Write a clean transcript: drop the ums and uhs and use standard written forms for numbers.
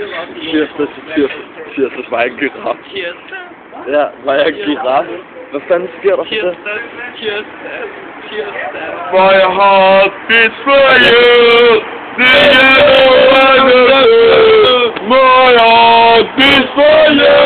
Tirsdag var jeg en giraf. Ja, var jeg en giraf? Hvad fanden sker der for det? Tirsdag. My heart beats for you. My heart beats for you.